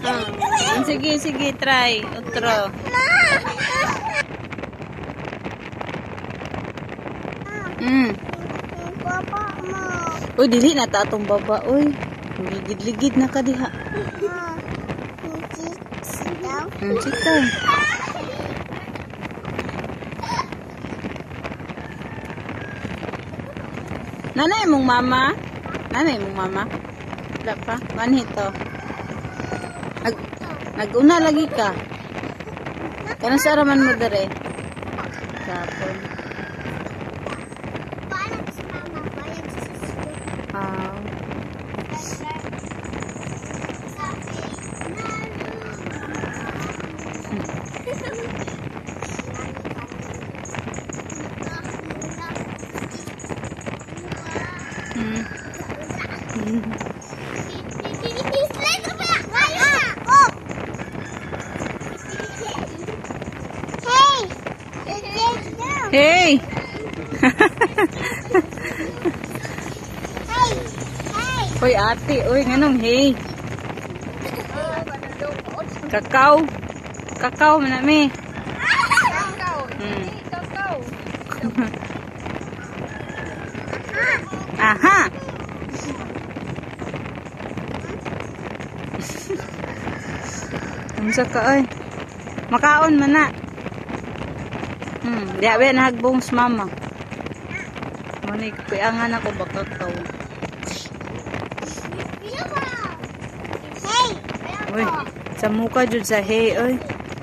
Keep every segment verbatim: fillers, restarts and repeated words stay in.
Ah. Sige, sige, try. Otro. Mm. Uy, dili na ta atong baba, uy. Ligid-ligid na ka diha. Hmm, sit down. Nanay mong mama? Nanay mong mama? Wala pa? Manhito. Nag Nag-una lagi ka. Kano sa araman mo dere? Kapon. Ah. Hmm. Hey! Hoy ate, oy nganong hey. Kakao. Kakao man mi. Kakao. Hmm. Kakao. Aha. Unsa ka oy? Makaon man na. Hmm, diya ba nahagbong sa mama. Mani kuyangan ako baka kaw. Hey. Uy, sa muka jud sa hey oy.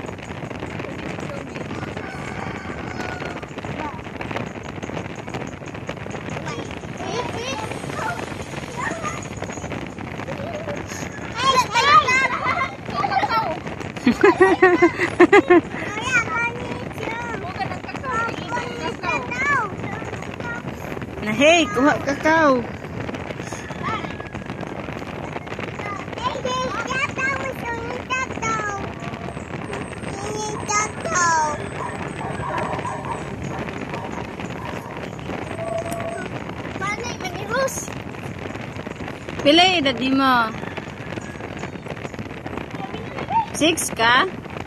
Na hey, kuha kakao. Pila edad mo? Six ka?